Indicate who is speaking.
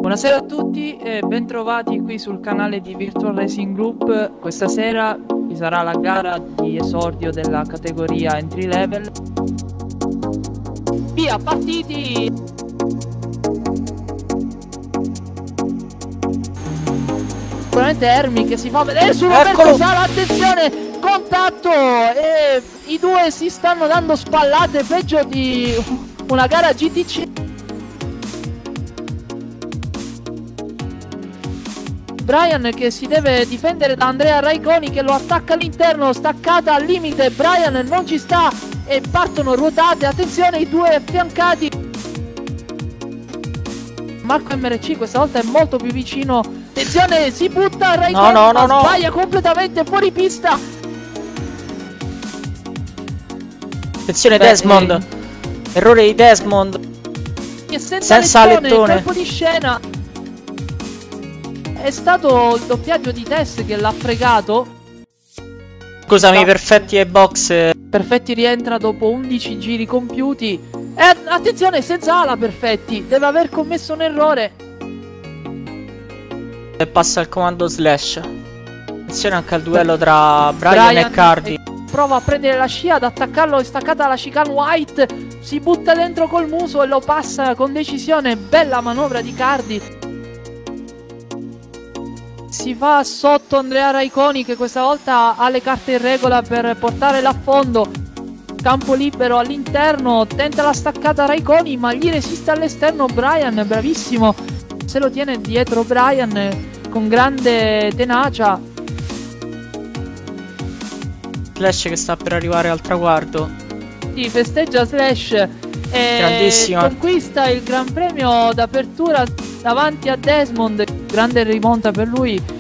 Speaker 1: Buonasera a tutti e bentrovati qui sul canale di Virtual Racing Group. Questa sera ci sarà la gara di esordio della categoria entry level. Via, partiti! Sicuramente Ermi che si fa vedere su Roberto Sala, attenzione, contatto, e i due si stanno dando spallate peggio di una gara GTC. Brian che si deve difendere da Andrea Raikoni che lo attacca all'interno, staccata al limite, Brian non ci sta e partono ruotate, attenzione i due affiancati. Marco MRC questa volta è molto più vicino, attenzione si butta Raikoni, no. Sbaglia completamente fuori pista.
Speaker 2: Attenzione Desmond, errore di Desmond, senza lettone,
Speaker 1: colpo di scena. È stato il doppiaggio di Tess che l'ha fregato.
Speaker 2: Scusami, Perfetti e Box.
Speaker 1: Perfetti rientra dopo 11 giri compiuti. E attenzione, senza ala Perfetti, deve aver commesso un errore.
Speaker 2: E passa il comando slash. Attenzione anche al duello tra Brian e Cardi.
Speaker 1: Prova a prendere la scia, ad attaccarlo, è staccata la chicane White. Si butta dentro col muso e lo passa con decisione. Bella manovra di Cardi. Si fa sotto Andrea Raikoni che questa volta ha le carte in regola per portare l'affondo. Campo libero all'interno, tenta la staccata Raikoni ma gli resiste all'esterno Brian, bravissimo. Se lo tiene dietro Brian con grande tenacia.
Speaker 2: Slash che sta per arrivare al traguardo.
Speaker 1: Sì, festeggia Slash e
Speaker 2: grandissimo,
Speaker 1: conquista il Gran Premio d'apertura davanti a Desmond. Grande rimonta per lui.